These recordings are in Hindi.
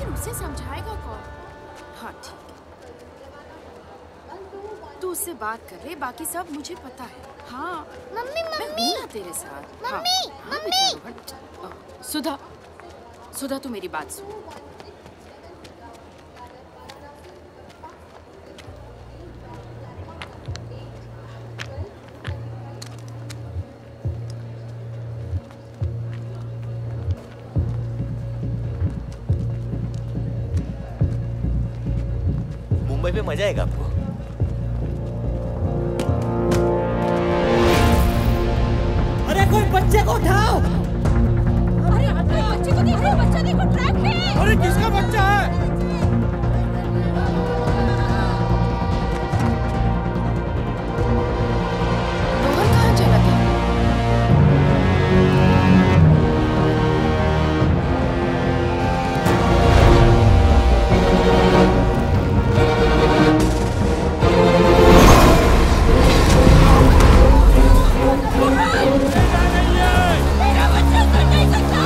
उसे समझाएगा कौन? हाँ ठीक है, तू उससे बात कर ले, बाकी सब मुझे पता है। हाँ मम्मी मैं हूँ ना तेरे साथ। मम्मी हाँ, मम्मी सुधा, सुधा तू मेरी बात सुन। मुंबई में मजा आएगा आपको। अरे कोई बच्चे को उठाओ। अरे बच्चे को देखो, बच्चा देखो ट्रैक पे। अरे किसका बच्चा है? रोहन कहाँ चला गया? मेरा बच्चा कर नहीं सकता।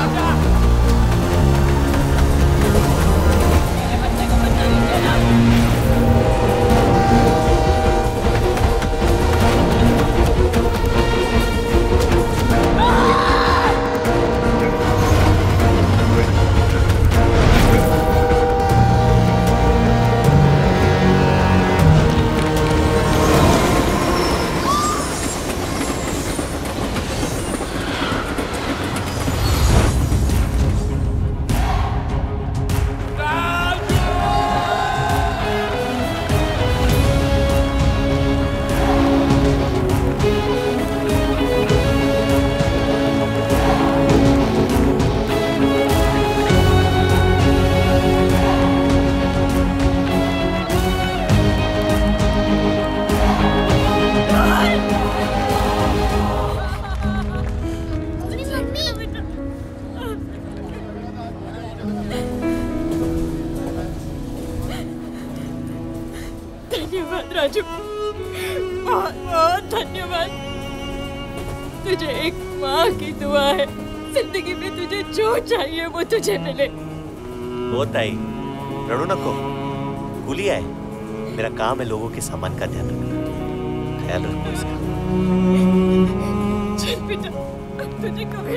मेरे बच्चे को बचा लीजिए ना। धन्यवाद राजू, बहुत बहुत धन्यवाद। तुझे एक माँ की दुआ है, जिंदगी में तुझे जो चाहिए वो तुझे मिले। वो ताई रणु नको, कुलिया है, मेरा काम है लोगों के सामान का ध्यान रखना, ख्याल रखो इसका। चल बेटा, अब तुझे कभी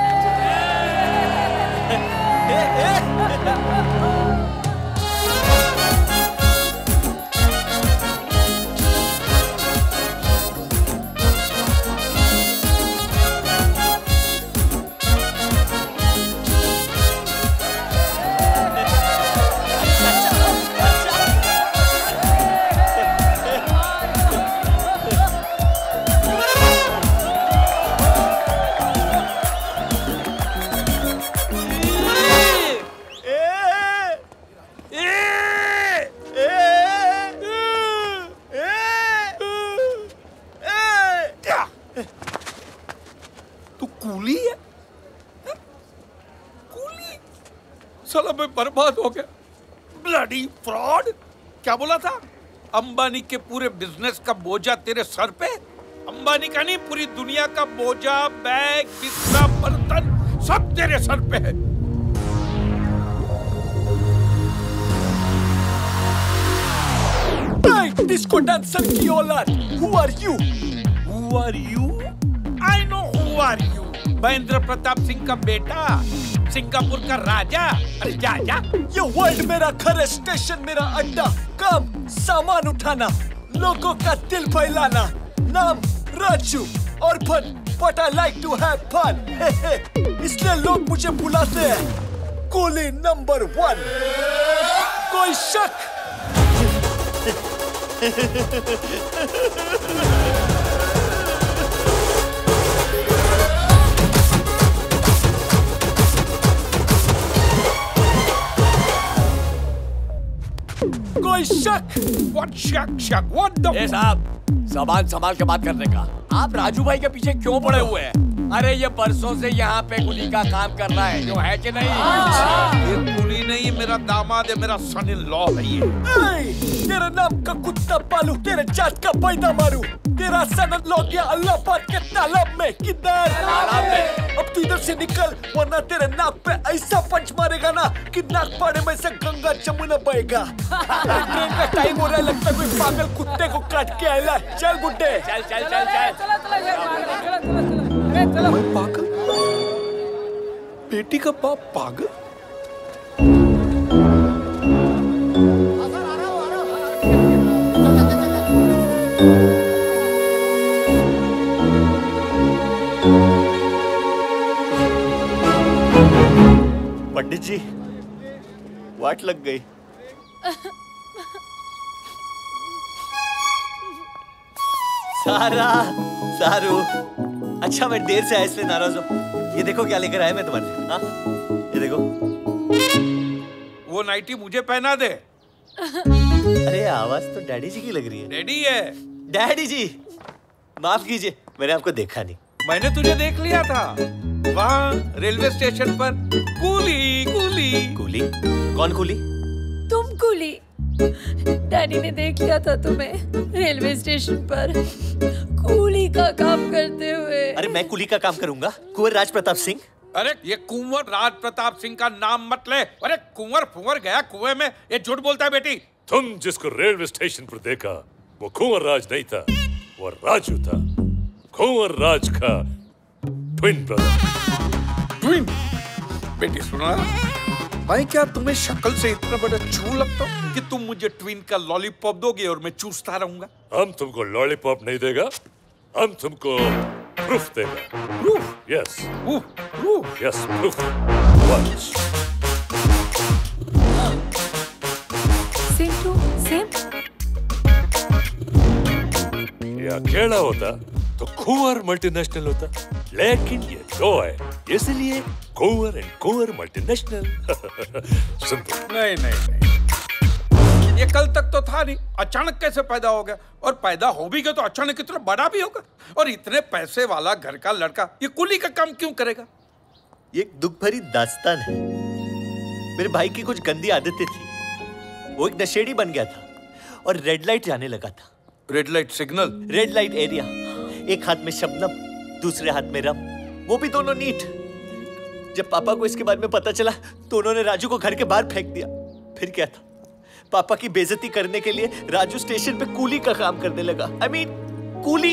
साला मैं बर्बाद हो गया। Bloody fraud. क्या बोला था? अंबानी के पूरे बिजनेस का बोझा तेरे सर पे? अंबानी का नहीं, पूरी दुनिया का बोझा, बैग, बिस्तर, बर्तन सब तेरे सर पे है। डिस्को डांसर की औलाद, who are you? Who are you? I know who are you. Mahendra Pratap Singh का बेटा, सिंगापुर का राजा। अरे जा जा। ये वर्ल्ड मेरा घर है, स्टेशन मेरा अड्डा, काम सामान उठाना, लोगों का दिल बहलाना, नाम राजू और fun, but I like to have fun. इसलिए लोग मुझे बुलाते हैं कूली नंबर 1। कोई शक? कोई शक? What शक? शक? What the? ए साहब, सामान संभाल के बात करने का। आप राजू भाई के पीछे क्यों पड़े हुए हैं? अरे ये परसों से यहाँ पे कुली का काम कर रहा है, जो है कि नहीं? ये कुली नहीं, मेरा दामाद है, मेरा सन इन लॉ है ये। तेरे नाम का कुत्ता पालू, तेरे जात का पैदा मारू, तेरा सन इन लॉ गया अल्लाह पाक के तालाब में। किधर? तालाब में। अब तू इधर से निकल, वरना तेरे नाक पे ऐसा पंच मारेगा ना कि नाक पाड़े में से गंगा जमुना बहेगा। ट्रेन का टाइम हो रहा है, लगता है कोई पागल कुत्ते को काट के आया। चल बुड्ढे, चल चल चल चल। मैं पागल? बेटी का बाप पागल? पंडित जी, वाट लग गई। सारू, अच्छा मैं देर से आया इसलिए नाराज हूँ। ये देखो क्या लेकर आया मैं तुम्हारे लिए। हाँ, ये देखो। वो नाइटी मुझे पहना दे। अरे आवाज तो डैडी जी की लग रही है। डैडी है। डैडी जी, माफ कीजिए, मैंने आपको देखा नहीं। मैंने तुझे देख लिया था वहाँ रेलवे स्टेशन पर। कूली कूली कूली? कौन कूली? तुम कूली। डैडी ने देख लिया था तुम्हें रेलवे स्टेशन पर कूली का काम करते हुए। अरे मैं कूली का काम करूंगा? कुंवर राज प्रताप सिंह? अरे ये कुंवर राज प्रताप सिंह का नाम मत ले। अरे कुंवर फुंवर गया कुएं में, ये झूठ बोलता है बेटी। तुम जिसको रेलवे स्टेशन पर देखा वो कुंवर राज नहीं था, वो राजू था, कुंवर राज का ट्विन ब्रदर। ट्विन? बेटी सुना, मैं क्या तुम्हें शक्ल से इतना बड़ा चू लगता हूँ कि तुम मुझे ट्विन का लॉलीपॉप दोगे और मैं चूसता रहूंगा? हम तुमको लॉलीपॉप नहीं देगा, हम तुमको प्रूफ देगा। Proof? Yes. Proof? Yes, proof. Watch. Same to same. ये अकेला होता तो कुंवर मल्टीनेशनल होता, लेकिन ये दो है, इसलिए कुंवर एंड कुंवर मल्टीनेशनल। सुन नहीं नहीं नहीं, ये कल तक तो था नहीं, अचानक कैसे पैदा हो गया? और पैदा हो भी गया तो अचानक इतना बड़ा भी होगा? और इतने पैसे वाला घर का लड़का ये कुली का काम क्यों करेगा? ये एक दुख भरी दास्तान है। मेरे भाई की कुछ गंदी आदतें थी, वो एक नशेड़ी बन गया था और रेड लाइट जाने लगा था। Red light signal? Red light area. एक हाथ में शबनम, दूसरे हाथ में रम, वो भी दोनों नीट। जब पापा को इसके बारे में पता चला तो उन्होंने राजू को घर के बाहर फेंक दिया। फिर क्या था, पापा की बेइज्जती करने के लिए राजू स्टेशन पे कूली का काम करने लगा। I mean, coolie.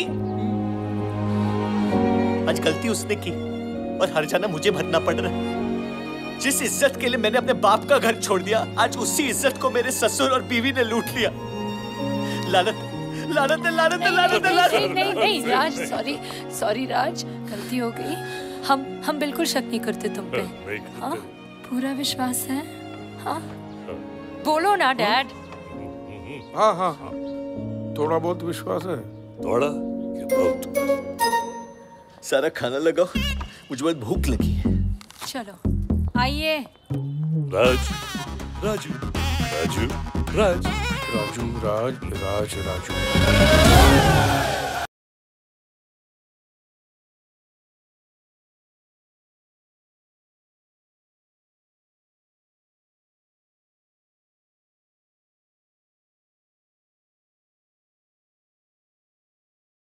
आज गलती उसने की और हर जाना मुझे भरना पड़ रहा है। जिस इज्जत के लिए मैंने अपने बाप का घर छोड़ दिया, आज उसी इज्जत को मेरे ससुर और बीवी ने लूट लिया। लानत, लानत है, लानत है, लानत है, लानत है। नहीं राज, सॉरी राज, गलती हो गई। हम बिल्कुल शक नहीं करते तुम पे। हाँ, पूरा विश्वास है। हाँ, बोलो ना डैड। हाँ हाँ हाँ, थोड़ा बहुत विश्वास है। थोड़ा या बहुत? सारा खाना लगाओ, मुझे बहुत भूख लगी है। चलो आइए। राज, राजू, राजू, राज, राजू, राज, राज, राजू।